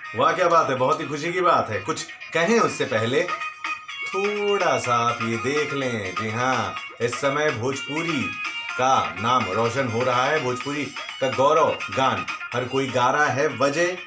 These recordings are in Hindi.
वाह क्या बात है, बहुत ही खुशी की बात है। कुछ कहें उससे पहले थोड़ा सा आप ये देख लें। जी हाँ, इस समय भोजपुरी का नाम रोशन हो रहा है, भोजपुरी का गौरव गान हर कोई गा रहा है। वजह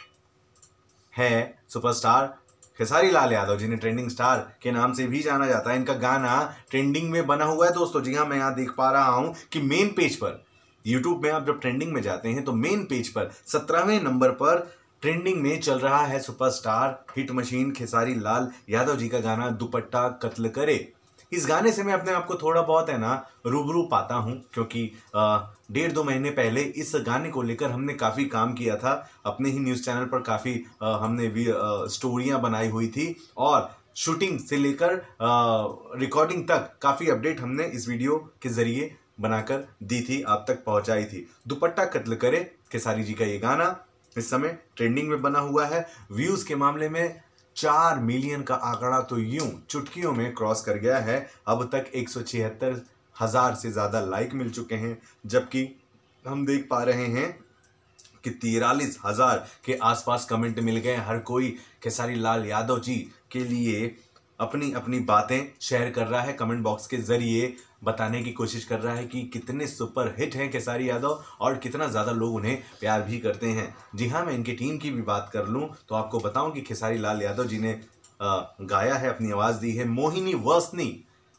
है सुपरस्टार खेसारी लाल यादव, जिन्हें ट्रेंडिंग स्टार के नाम से भी जाना जाता है। इनका गाना ट्रेंडिंग में बना हुआ है दोस्तों। जी हाँ, मैं यहाँ देख पा रहा हूं कि मेन पेज पर, यूट्यूब में आप जब ट्रेंडिंग में जाते हैं तो मेन पेज पर 17वें नंबर पर ट्रेंडिंग में चल रहा है superstar hit machine Khesari Lal Yadav ji का गाना दुपट्टा कत्ल करे। इस गाने से मैं अपने आप को थोड़ा बहुत है ना रूबरू पाता हूं, क्योंकि 1.5-2 महीने पहले इस गाने को लेकर हमने काफ़ी काम किया था। अपने ही न्यूज़ चैनल पर काफ़ी हमने भी स्टोरियां बनाई हुई थी, और शूटिंग से लेकर रिकॉर्डिंग तक काफ़ी अपडेट हमने इस वीडियो के ज़रिए बनाकर दी थी, आप तक पहुंचाई थी। दुपट्टा कत्ल करे खेसारी जी का ये गाना इस समय ट्रेंडिंग में बना हुआ है। व्यूज़ के मामले में 4 मिलियन का आंकड़ा तो यूं चुटकियों में क्रॉस कर गया है। अब तक 176,000 से ज़्यादा लाइक मिल चुके हैं, जबकि हम देख पा रहे हैं कि 43,000 के आसपास कमेंट मिल गए। हर कोई खेसारी लाल यादव जी के लिए अपनी अपनी बातें शेयर कर रहा है, कमेंट बॉक्स के जरिए बताने की कोशिश कर रहा है कि कितने सुपर हिट हैं खेसारी यादव और कितना ज़्यादा लोग उन्हें प्यार भी करते हैं। जी हाँ, मैं इनकी टीम की भी बात कर लूँ तो आपको बताऊं कि खेसारी लाल यादव जी ने गाया है, अपनी आवाज़ दी है। मोहिनी वर्सनी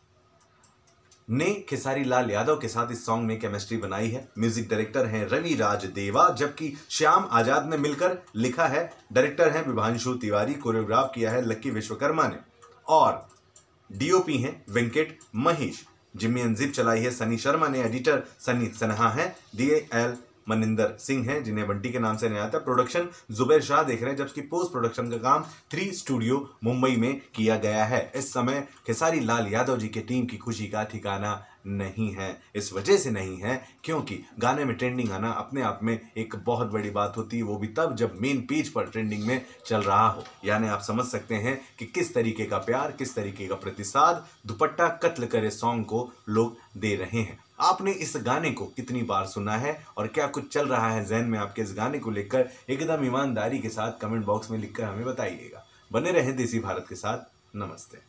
ने खेसारी लाल यादव के साथ इस सॉन्ग में केमिस्ट्री बनाई है। म्यूजिक डायरेक्टर हैं रवि राज देवा, जबकि श्याम आजाद ने मिलकर लिखा है। डायरेक्टर हैं विभांशु तिवारी, कोरियोग्राफ किया है लक्की विश्वकर्मा ने, और डीओपी हैं Venkat Mahesh. Jimmy and jib चलाई है सनी शर्मा ने, एडिटर सनी सनहा है, डीएल मनिंदर सिंह हैं जिन्हें बंटी के नाम से नहीं आता। प्रोडक्शन जुबैर शाह देख रहे हैं, जबकि पोस्ट प्रोडक्शन का काम 3 स्टूडियो मुंबई में किया गया है। इस समय खेसारी लाल यादव जी के टीम की खुशी का ठिकाना नहीं है। इस वजह से नहीं है क्योंकि गाने में ट्रेंडिंग आना अपने आप में एक बहुत बड़ी बात होती है, वो भी तब जब मेन पेज पर ट्रेंडिंग में चल रहा हो। यानी आप समझ सकते हैं कि किस तरीके का प्यार, किस तरीके का प्रतिसाद दुपट्टा कत्ल करे सॉन्ग को लोग दे रहे हैं। आपने इस गाने को कितनी बार सुना है और क्या कुछ चल रहा है ज़हन में आपके इस गाने को लेकर, एकदम ईमानदारी के साथ कमेंट बॉक्स में लिखकर हमें बताइएगा। बने रहें देसी भारत के साथ। नमस्ते।